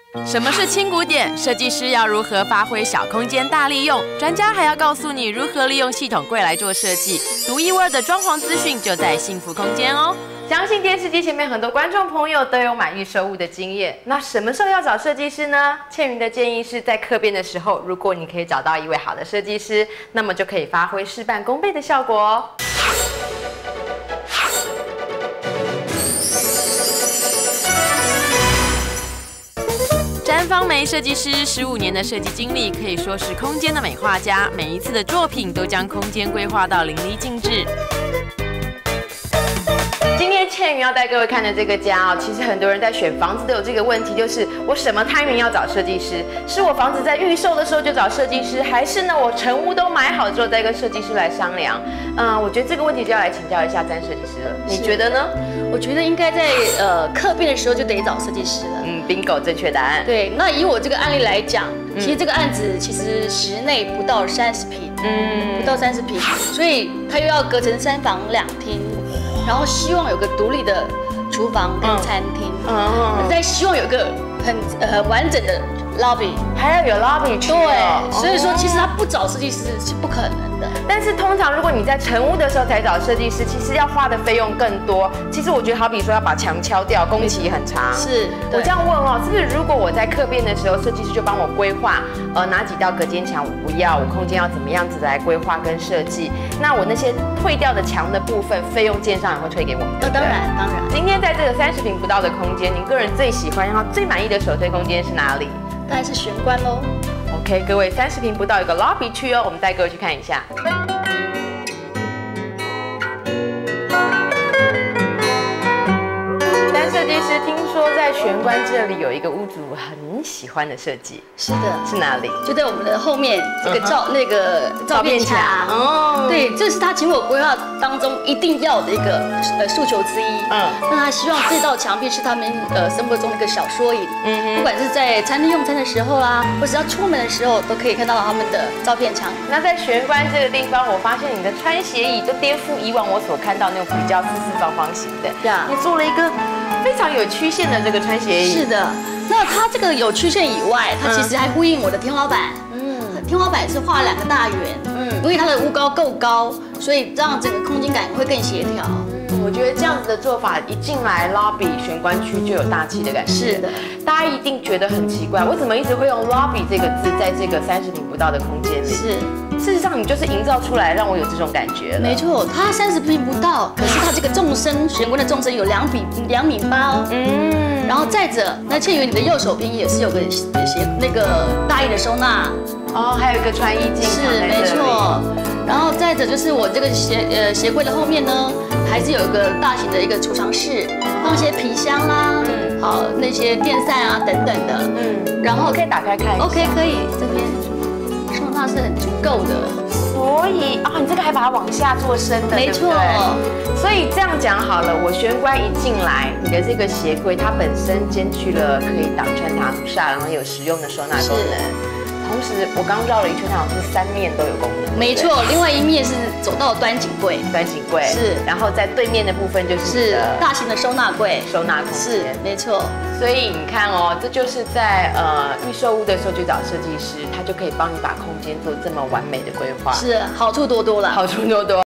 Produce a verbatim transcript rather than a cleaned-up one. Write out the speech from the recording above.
什么是轻古典？设计师要如何发挥小空间大利用？专家还要告诉你如何利用系统柜来做设计。独一无二的装潢资讯就在幸福空间哦。相信电视机前面很多观众朋友都有买预售屋的经验。那什么时候要找设计师呢？倩云的建议是在客变的时候，如果你可以找到一位好的设计师，那么就可以发挥事半功倍的效果哦。詹芳玫设计师十五年的设计经历，可以说是空间的美画家。每一次的作品都将空间规划到淋漓尽致。今天倩云要带各位看的这个家哦，其实很多人在选房子都有这个问题，就是我什么 timing 要找设计师？是我房子在预售的时候就找设计师，还是呢我成屋都买好之后再跟设计师来商量？嗯，我觉得这个问题就要来请教一下詹设计师了。你觉得呢？ 我觉得应该在呃客变的时候就得找设计师了。 嗯 ，bingo， 正确答案。 对，那以我这个案例来讲，嗯、其实这个案子其实室内不到三十平，嗯，不到三十平，所以它又要隔成三房两厅。然后希望有个独立的厨房跟餐厅，嗯，再希望有个很很完整的 lobby， 还要有 lobby 区。 对，所以说其实他不找设计师是不可能的。 但是通常如果你在成屋的时候才找设计师，其实要花的费用更多。其实我觉得好比说要把墙敲掉，工期很长。 是， 我这样问哦，是不是如果我在客变的时候，设计师就帮我规划，呃，哪几道隔间墙我不要，我空间要怎么样子来规划跟设计？那我那些退掉的墙的部分，费用建商也会退给我们。 那当然，当然。 今天在这个三十平不到的空间，您个人最喜欢、然后最满意的首推空间是哪里？ 当然是玄关喽。 OK， 各位，三十平不到有个 lobby 区哦，我们带各位去看一下。詹设计师听说在玄关这里有一个屋主很喜欢的设计， 是的， 是哪里？ 就在我们的后面这个照、uh huh. 那个照片墙哦，对，这是他请我规划当中一定要的一个呃诉求之一。嗯，那他希望这道墙壁是他们呃生活中的一个小缩影。嗯哼，不管是在餐厅用餐的时候啦，或是要出门的时候，都可以看到他们的照片墙。 那在玄关这个地方，我发现你的穿鞋椅就颠覆以往我所看到那种比较四四方方形的，对啊，你做了一个非常有曲线的这个穿鞋椅。 是的。那它这个有曲线以外，它其实还呼应我的天花板。嗯，天花板是画了两个大圆。嗯，因为它的屋高够高，所以让整个空间感会更协调。 嗯，我觉得这样子的做法，一进来 lobby 玄关区就有大气的感觉。 是的， 大家一定觉得很奇怪，我怎么一直会用 lobby 这个字在这个三十平不到的空间里？ 是。 事实上，你就是营造出来让我有这种感觉了。 没错，它三十平不到，可是它这个纵深玄关的纵深有两米两米八哦。嗯。然后再者，那倩云你的右手边也是有个鞋那个大衣的收纳哦，还有一个穿衣镜。 是没错。然后再者就是我这个鞋呃鞋柜的后面呢，还是有一个大型的一个储藏室，放一些皮箱啦，嗯，好那些电扇啊等等的。嗯。然后可以打开看一下。 OK， 可以，这边。收纳是很足够的， 所以啊，你这个还把它往下做深的， 没错。 所以这样讲好了，我玄关一进来，你的这个鞋柜它本身兼具了可以挡穿堂煞，然后有实用的收纳功能。同时，我刚绕了一圈，它好像是三面都有功能。 没错，另外一面是走到端景柜， 端景柜是， 然后在对面的部分就是大型的收纳柜， 收纳空间。 是，没错。 所以你看哦，这就是在呃预售屋的时候去找设计师，他就可以帮你把空间做这么完美的规划， 是好处多多了， 好处多多。